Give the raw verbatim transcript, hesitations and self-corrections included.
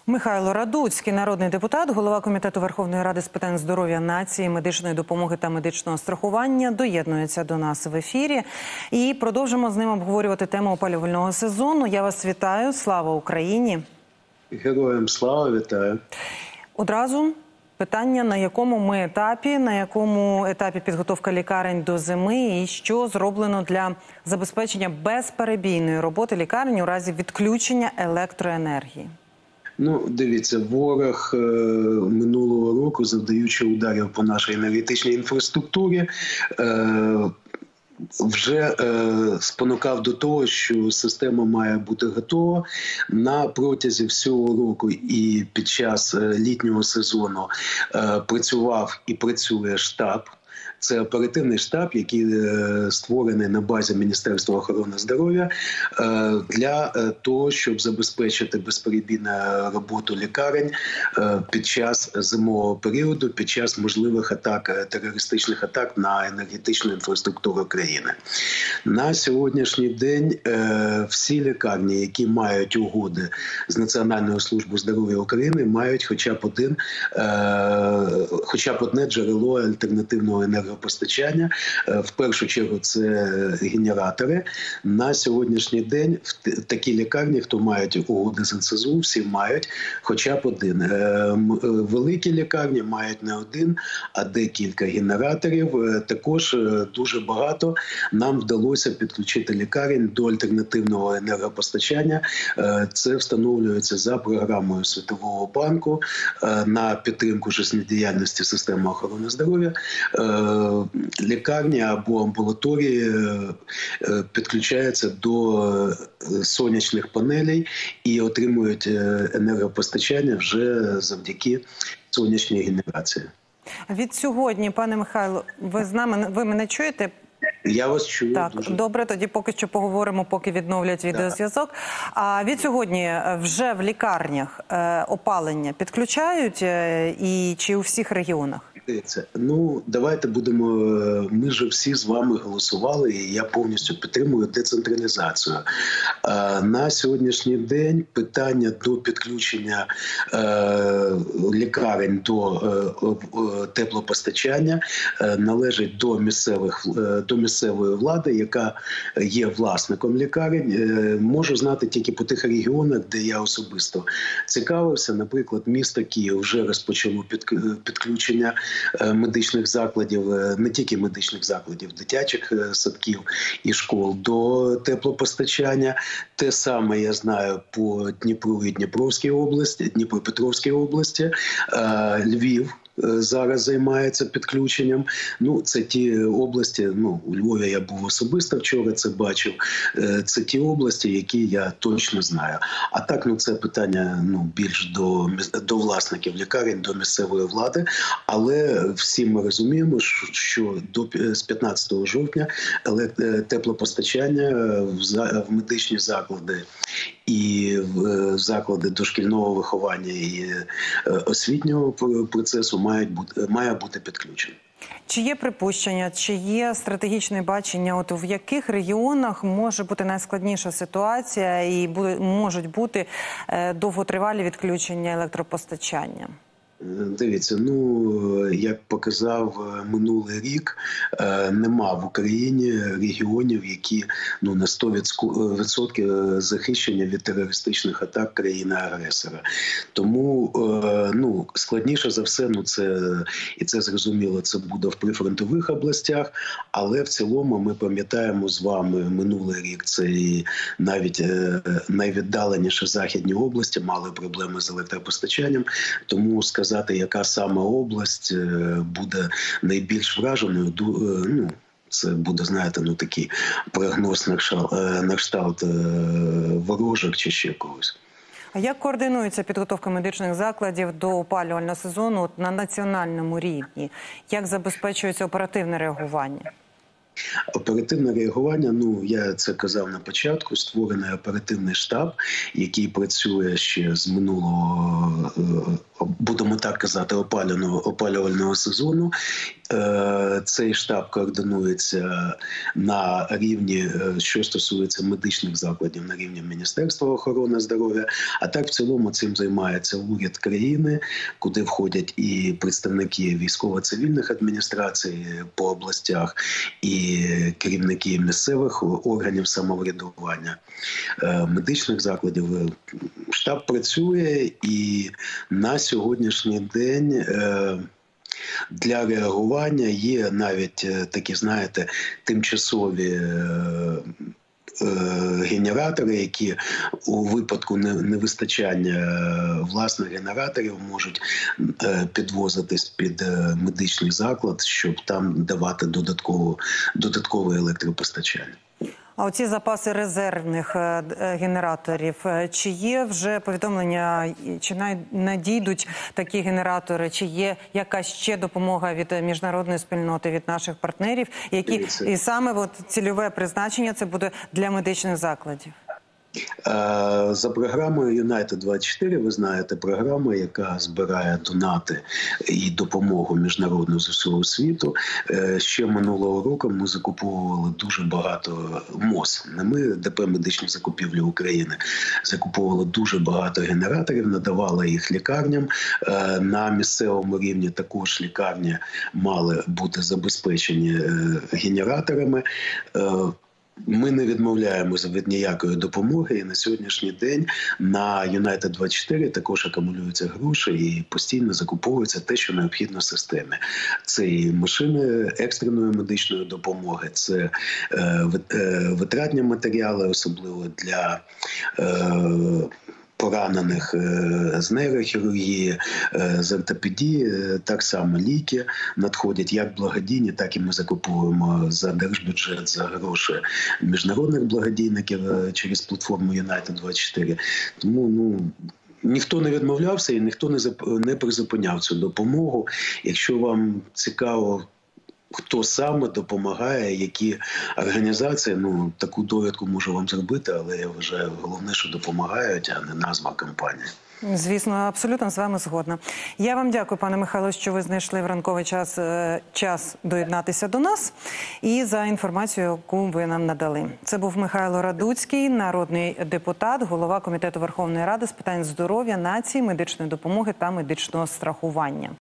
Михайло Радуцький, народний депутат, голова Комітету Верховної Ради з питань здоров'я нації, медичної допомоги та медичного страхування, доєднується до нас в ефірі. І продовжимо з ним обговорювати тему опалювального сезону. Я вас вітаю. Слава Україні! Героям слава, вітаю. Одразу питання, на якому ми етапі, на якому етапі підготовка лікарень до зими і що зроблено для забезпечення безперебійної роботи лікарень у разі відключення електроенергії? Ну, дивіться, ворог е, минулого року, завдаючи ударів по нашій енергетичній інфраструктурі, е, вже е, спонукав до того, що система має бути готова. На протязі всього року і під час літнього сезону е, працював і працює штаб. Це оперативний штаб, який створений на базі Міністерства охорони здоров'я для того, щоб забезпечити безперебійну роботу лікарень під час зимового періоду, під час можливих атак, терористичних атак на енергетичну інфраструктуру країни. На сьогоднішній день всі лікарні, які мають угоди з Національною службою здоров'я України, мають хоча б один, хоча б одне джерело альтернативного енергопостачання. Постачання. В першу чергу це генератори. На сьогоднішній день в такі лікарні, хто мають угоди з ен ес зе у, всі мають хоча б один. Великі лікарні мають не один, а декілька генераторів. Також дуже багато нам вдалося підключити лікарень до альтернативного енергопостачання. Це встановлюється за програмою Світового банку на підтримку життєдіяльності системи охорони здоров'я. Лікарні або амбулаторії підключаються до сонячних панелей і отримують енергопостачання вже завдяки сонячній генерації. Від сьогодні, пане Михайло, ви з нами, ви мене чуєте? Я вас чую. Так, дуже. Добре, тоді поки що поговоримо, поки відновлять відеозв'язок. А від сьогодні вже в лікарнях опалення підключають і чи у всіх регіонах? Ну, давайте будемо, ми ж всі з вами голосували, і я повністю підтримую децентралізацію. На сьогоднішній день питання до підключення лікарень до теплопостачання належить до місцевих, до місцевої влади, яка є власником лікарень. Можу знати тільки по тих регіонах, де я особисто цікавився. Наприклад, місто Київ вже розпочало підключення медичних закладів, не тільки медичних закладів, дитячих садків і школ до теплопостачання. Те саме я знаю по Дніпру і Дніпровській області, Дніпропетровській області, Львів зараз займається підключенням. Ну, це ті області, ну, у Львові я був особисто вчора, це бачив. Це ті області, які я точно знаю. А так, ну, це питання, ну, більш до, до власників лікарень, до місцевої влади. Але всі ми розуміємо, що до, з п'ятнадцятого жовтня теплопостачання в, в медичні заклади і в заклади дошкільного виховання і освітнього процесу мають бути, має бути підключено. Чи є припущення, чи є стратегічне бачення, от в яких регіонах може бути найскладніша ситуація і буде, можуть бути е, довготривалі відключення електропостачання? Дивіться, ну, як показав минулий рік, нема в Україні регіонів, які, ну, на сто відсотків захищені від терористичних атак країни-агресора. Тому, ну, складніше за все, ну, це, і це зрозуміло, це буде в прифронтових областях, але в цілому ми пам'ятаємо з вами минулий рік, це і навіть найвіддаленіші західні області мали проблеми з електропостачанням, тому сказати, яка саме область буде найбільш враженою, ну, це буде, знаєте, ну, такий прогноз на кшталт ворожок чи ще когось. А як координується підготовка медичних закладів до опалювального сезону на національному рівні? Як забезпечується оперативне реагування? Оперативне реагування, ну, я це казав на початку, створений оперативний штаб, який працює ще з минулого, будемо так казати, опалювального, опалювального сезону. Цей штаб координується на рівні, що стосується медичних закладів, на рівні Міністерства охорони здоров'я, а так в цілому цим займається уряд країни, куди входять і представники військово-цивільних адміністрацій по областях, і керівники місцевих органів самоврядування, медичних закладів. Штаб працює, і на сьогоднішній день для реагування є навіть такі, знаєте, тимчасові генератори, які у випадку невистачання власних генераторів можуть підвозитись під медичний заклад, щоб там давати додатково, додаткове електропостачання. А оці запаси резервних генераторів, чи є вже повідомлення, чи надійдуть такі генератори, чи є якась ще допомога від міжнародної спільноти, від наших партнерів, які і саме от цільове призначення це буде для медичних закладів? За програмою Юнайтед двадцять чотири, ви знаєте, програма, яка збирає донати і допомогу міжнародну з усього світу. Ще минулого року ми закуповували дуже багато МОЗ, не ми, ДП «Медичні закупівлі України», закуповували дуже багато генераторів, надавали їх лікарням. На місцевому рівні також лікарні мали бути забезпечені генераторами. Ми не відмовляємося від ніякої допомоги, і на сьогоднішній день на Юнайтед двадцять чотири також акумулюються гроші і постійно закуповується те, що необхідно системі. Це і машини екстреної медичної допомоги, це е, витратні матеріали, особливо для е, поранених з нейрохірургії, з ортопедії, так само ліки надходять як благодійні, так і ми закуповуємо за держбюджет, за гроші міжнародних благодійників через платформу Юнайтед двадцять чотири. Тому, ну, ніхто не відмовлявся і ніхто не, зап... не призупиняв цю допомогу. Якщо вам цікаво, хто саме допомагає, які організації, ну, таку довідку можу вам зробити, але я вважаю, головне, що допомагають, а не назва компанії. Звісно, абсолютно з вами згодна. Я вам дякую, пане Михайло, що ви знайшли в ранковий час, час доєднатися до нас і за інформацію, яку ви нам надали. Це був Михайло Радуцький, народний депутат, голова Комітету Верховної Ради з питань здоров'я, нації, медичної допомоги та медичного страхування.